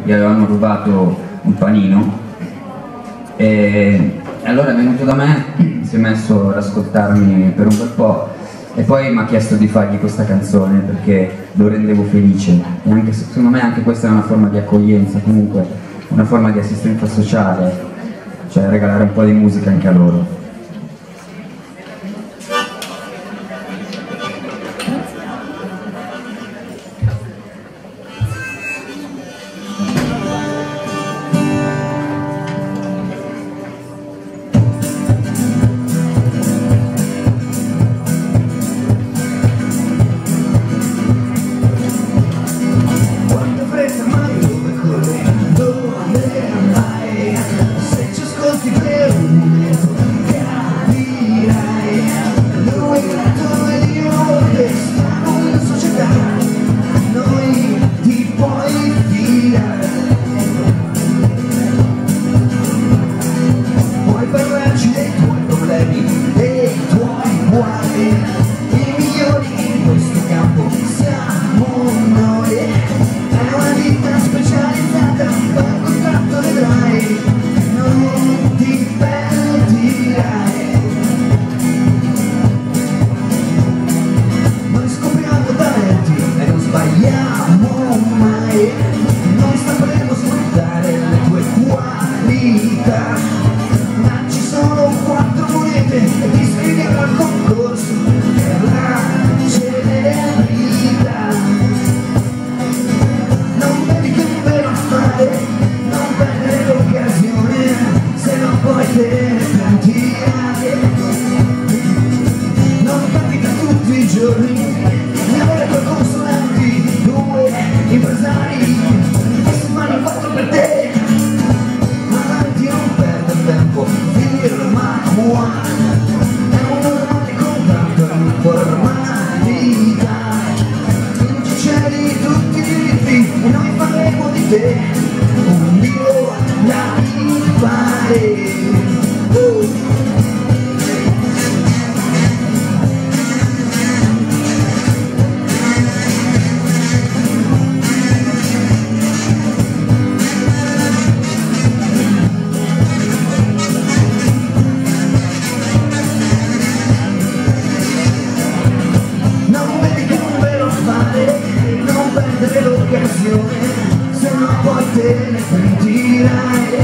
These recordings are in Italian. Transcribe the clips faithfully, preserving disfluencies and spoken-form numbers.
gli avevano rubato un panino e allora è venuto da me, si è messo ad ascoltarmi per un bel po' e poi mi ha chiesto di fargli questa canzone perché lo rendevo felice e anche, secondo me anche questa è una forma di accoglienza, comunque una forma di assistenza sociale, cioè regalare un po' di musica anche a loro. Un Dio da fare. Non vedi che non ve lo fare, non perdere l'occasione, se no poi te ne pentirai.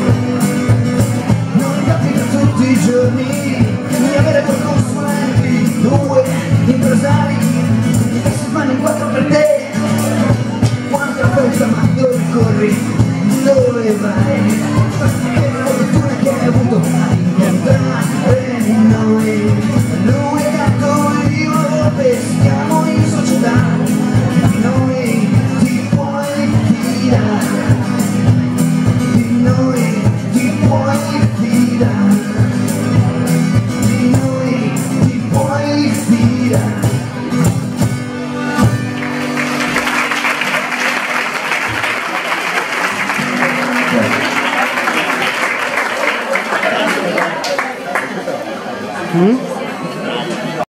Non capita tutti i giorni di avere due consulenti, due impresari che si fanno in quattro per te. Quanta fretta, ma dove corri, dove vai? Che fortuna che hai avuto a incontrare noi. Lui è gatto e io peschiamo in società. Noi ti puoi fidare, di noi ti puoi fidare, di noi ti puoi fidare. Mm?